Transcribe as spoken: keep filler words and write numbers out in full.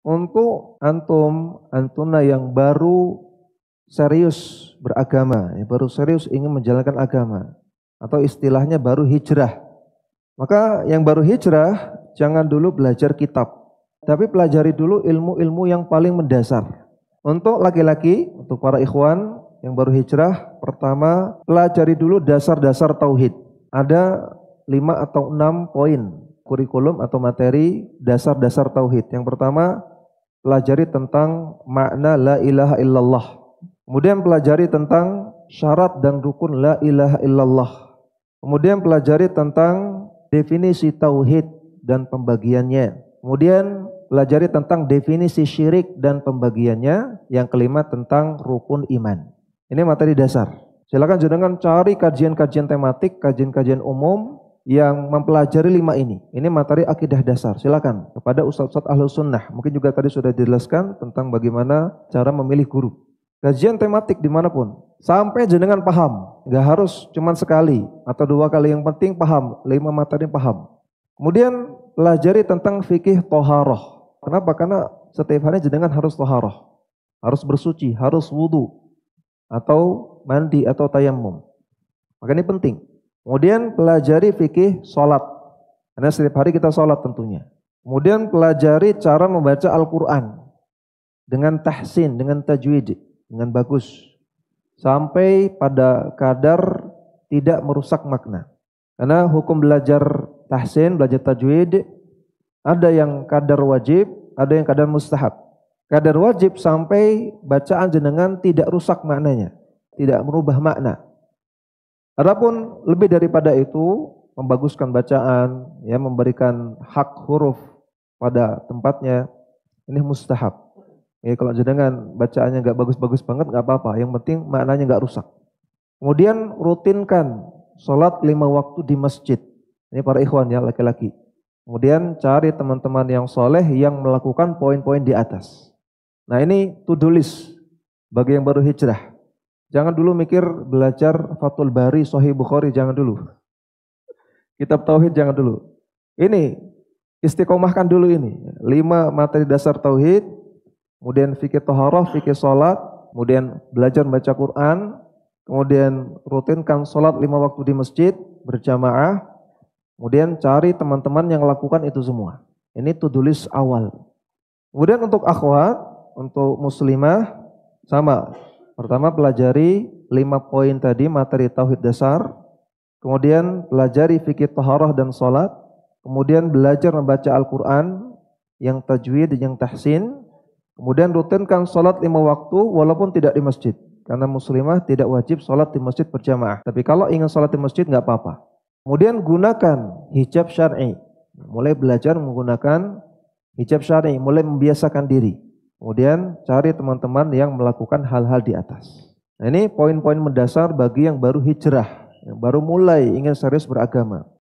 Untuk antum, antuna yang baru serius beragama, ya, baru serius ingin menjalankan agama, atau istilahnya baru hijrah. Maka yang baru hijrah, jangan dulu belajar kitab, tapi pelajari dulu ilmu-ilmu yang paling mendasar. Untuk laki-laki, untuk para ikhwan yang baru hijrah, pertama pelajari dulu dasar-dasar tauhid. Ada lima atau enam poin kurikulum atau materi dasar-dasar tauhid. Yang pertama, pelajari tentang makna la ilaha illallah. Kemudian pelajari tentang syarat dan rukun la ilaha illallah. Kemudian pelajari tentang definisi tauhid dan pembagiannya. Kemudian pelajari tentang definisi syirik dan pembagiannya. Yang kelima tentang rukun iman. Ini materi dasar. Silakan jenengan cari kajian-kajian tematik, kajian-kajian umum yang mempelajari lima ini. Ini materi akidah dasar. Silakan kepada ustaz-ustaz Ahlus Sunnah. Mungkin juga tadi sudah dijelaskan tentang bagaimana cara memilih guru. Kajian tematik dimanapun, sampai jenengan paham. Nggak harus cuma sekali atau dua kali, yang penting paham. Lima materi paham. Kemudian pelajari tentang fikih toharoh. Kenapa? Karena setiap hari jenengan harus toharoh, harus bersuci, harus wudu atau mandi atau tayamum. Maka ini penting. Kemudian pelajari fikih sholat, karena setiap hari kita sholat tentunya. Kemudian pelajari cara membaca Al-Quran dengan tahsin, dengan tajwid, dengan bagus, sampai pada kadar tidak merusak makna. Karena hukum belajar tahsin, belajar tajwid, ada yang kadar wajib, ada yang kadar mustahab. Kadar wajib sampai bacaan jenengan tidak rusak maknanya, tidak merubah makna. Adapun lebih daripada itu, membaguskan bacaan, ya, memberikan hak huruf pada tempatnya, ini mustahab. Ya, kalau jenengan bacaannya nggak bagus-bagus banget nggak apa-apa, yang penting maknanya nggak rusak. Kemudian rutinkan sholat lima waktu di masjid. Ini para ikhwan ya, laki-laki. Kemudian cari teman-teman yang soleh yang melakukan poin-poin di atas. Nah ini to-do list bagi yang baru hijrah. Jangan dulu mikir belajar Fathul Bari, Sahih Bukhari, jangan dulu. Kitab Tauhid jangan dulu. Ini istiqomahkan dulu ini. Lima materi dasar Tauhid, kemudian fikih taharah, fikih sholat, kemudian belajar membaca Quran, kemudian rutinkan sholat lima waktu di masjid berjamaah, kemudian cari teman-teman yang lakukan itu semua. Ini to-do list awal. Kemudian untuk akhwat, untuk muslimah, sama. Pertama pelajari lima poin tadi materi tauhid dasar, kemudian pelajari fikih taharah dan sholat, kemudian belajar membaca Al-Quran yang tajwid, yang tahsin, kemudian rutinkan sholat lima waktu walaupun tidak di masjid, karena muslimah tidak wajib sholat di masjid berjamaah, tapi kalau ingin sholat di masjid nggak apa-apa. Kemudian gunakan hijab syar'i, mulai belajar menggunakan hijab syar'i, mulai membiasakan diri. Kemudian cari teman-teman yang melakukan hal-hal di atas. Nah ini poin-poin mendasar bagi yang baru hijrah, yang baru mulai ingin serius beragama.